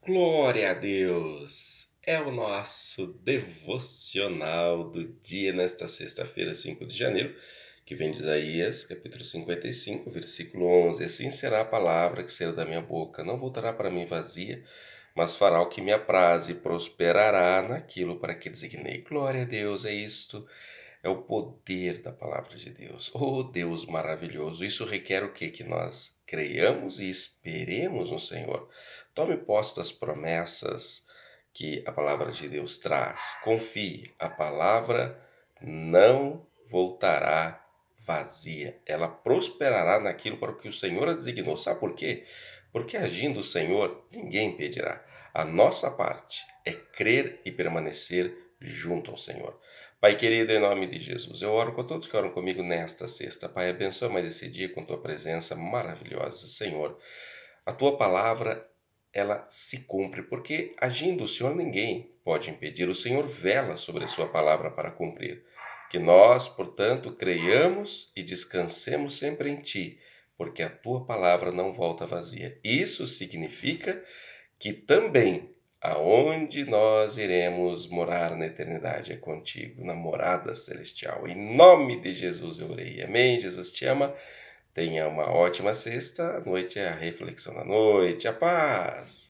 Glória a Deus! É o nosso devocional do dia nesta sexta-feira, 5 de janeiro, que vem de Isaías, capítulo 55, versículo 11. Assim será a palavra que sairá da minha boca, não voltará para mim vazia, mas fará o que me apraz e prosperará naquilo para que designei. Glória a Deus, é isto. É o poder da palavra de Deus. Oh, Deus maravilhoso! Isso requer o quê? Que nós creiamos e esperemos no Senhor. Tome posse das promessas que a palavra de Deus traz. Confie, a palavra não voltará vazia. Ela prosperará naquilo para o que o Senhor a designou. Sabe por quê? Porque agindo o Senhor, ninguém impedirá. A nossa parte é crer e permanecer junto ao Senhor. Pai querido, em nome de Jesus, eu oro com todos que oram comigo nesta sexta. Pai, abençoa mais esse dia com tua presença maravilhosa, Senhor. A tua palavra, ela se cumpre, porque agindo o Senhor, ninguém pode impedir. O Senhor vela sobre a sua palavra para cumprir. Que nós, portanto, creiamos e descansemos sempre em ti, porque a tua palavra não volta vazia. Isso significa que também aonde nós iremos morar na eternidade é contigo, na morada celestial. Em nome de Jesus eu orei. Amém. Jesus te ama. Tenha uma ótima sexta. A noite é a reflexão da noite. A paz.